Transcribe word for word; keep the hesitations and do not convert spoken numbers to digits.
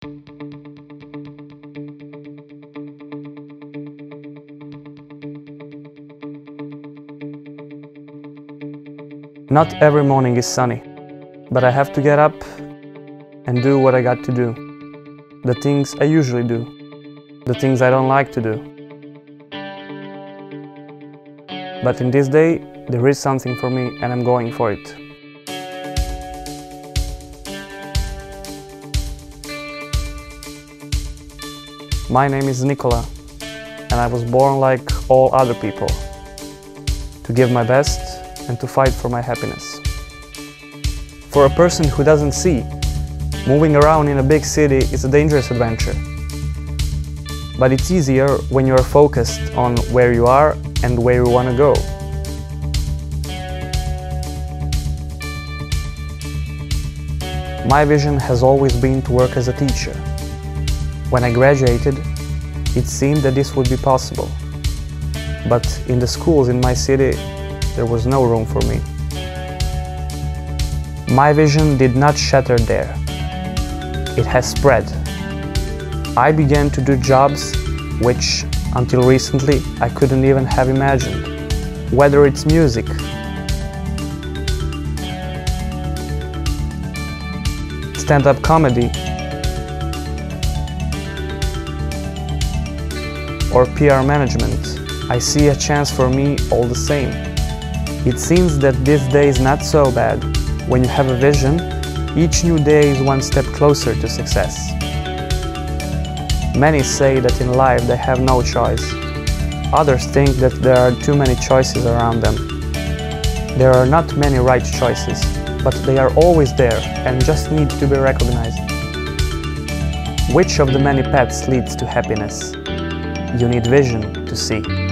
Not every morning is sunny, but I have to get up and do what I got to do. The things I usually do, the things I don't like to do. But in this day, there is something for me and I'm going for it. My name is Nikola, and I was born like all other people, to give my best and to fight for my happiness. For a person who doesn't see, moving around in a big city is a dangerous adventure. But it's easier when you are focused on where you are and where you want to go. My vision has always been to work as a teacher. When I graduated, it seemed that this would be possible. But in the schools in my city, there was no room for me. My vision did not shatter there. It has spread. I began to do jobs which, until recently, I couldn't even have imagined. Whether it's music, stand-up comedy, or P R management, I see a chance for me all the same. It seems that this day is not so bad. When you have a vision, each new day is one step closer to success. Many say that in life they have no choice. Others think that there are too many choices around them. There are not many right choices, but they are always there and just need to be recognized. Which of the many paths leads to happiness? You need vision to see.